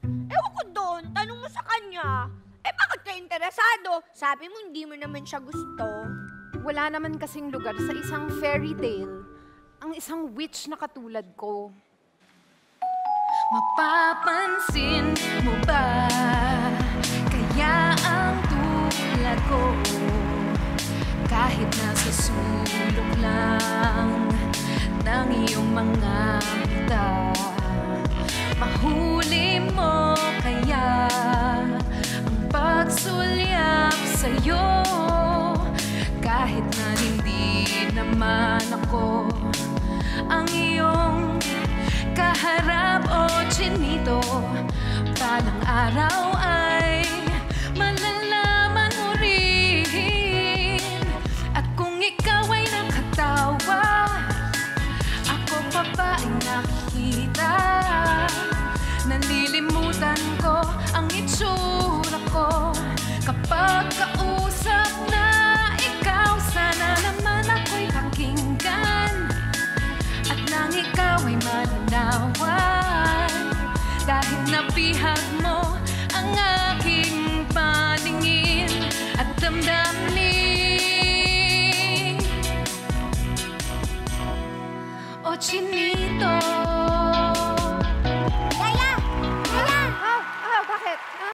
Ewan ko doon, tanong mo sa kanya. Eh bakit ka interesado? Sabi mo hindi mo naman siya gusto. Wala naman kasing lugar sa isang fairy tale ang isang witch na katulad ko. Mapapansin mo ba kaya ang tulad ko kahit nasa sulok lang ng iyong mga mata, mahuli mo kaya ang pagsulyap sa'yo kahit na hindi naman ako ang iyong kaharap o chinito. Balang araw ay malalaman mo rin. At kung ikaw ay nakatawa, ako pa ba ay nakikita? Nalilimutan ko ang itsura ko kapag kausap na ikaw. Sana naman ako'y pakinggan at nang ikaw ay malinawan, dahil napihag mo ang aking paningin at damdamin. O chinito,